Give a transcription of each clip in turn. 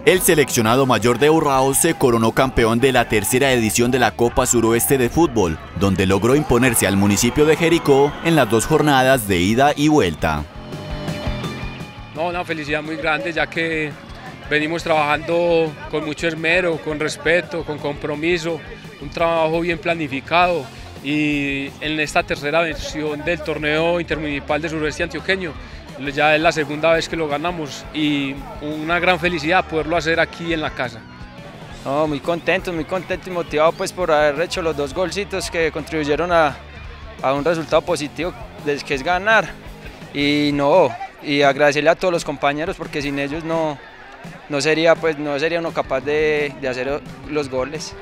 El seleccionado mayor de Urrao se coronó campeón de la tercera edición de la Copa Suroeste de Fútbol, donde logró imponerse al municipio de Jericó en las 2 jornadas de ida y vuelta. No, una felicidad muy grande, ya que venimos trabajando con mucho esmero, con respeto, con compromiso, un trabajo bien planificado, y en esta tercera versión del torneo intermunicipal de Suroeste Antioqueño ya es la segunda vez que lo ganamos y una gran felicidad poderlo hacer aquí en la casa. No, muy contento y motivado pues por haber hecho los 2 golcitos que contribuyeron a un resultado positivo que es ganar, y agradecerle a todos los compañeros, porque sin ellos no sería uno capaz de hacer los goles.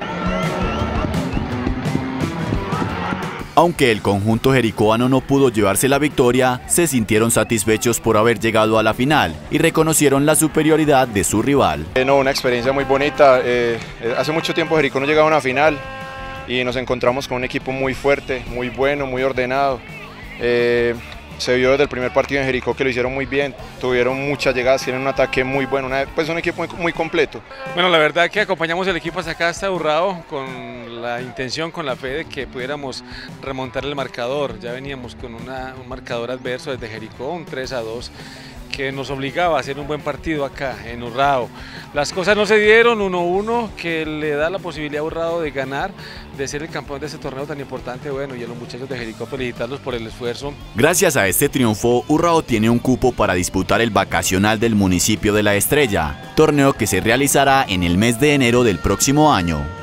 Aunque el conjunto jericoano no pudo llevarse la victoria, se sintieron satisfechos por haber llegado a la final y reconocieron la superioridad de su rival. Una experiencia muy bonita. Hace mucho tiempo Jericó no llegaba a una final y nos encontramos con un equipo muy fuerte, muy bueno, muy ordenado. Se vio desde el primer partido en Jericó que lo hicieron muy bien, tuvieron muchas llegadas, tienen un ataque muy bueno, pues un equipo muy completo. Bueno, la verdad es que acompañamos el equipo hasta acá, hasta Urrao, con la intención, con la fe de que pudiéramos remontar el marcador. Ya veníamos con un marcador adverso desde Jericó, un 3-2, que nos obligaba a hacer un buen partido acá en Urrao. Las cosas no se dieron, 1-1, que le da la posibilidad a Urrao de ganar, de ser el campeón de este torneo tan importante. Bueno, y a los muchachos de Jericó felicitarlos por el esfuerzo. Gracias a este triunfo, Urrao tiene un cupo para disputar el vacacional del municipio de La Estrella, torneo que se realizará en el mes de enero del próximo año.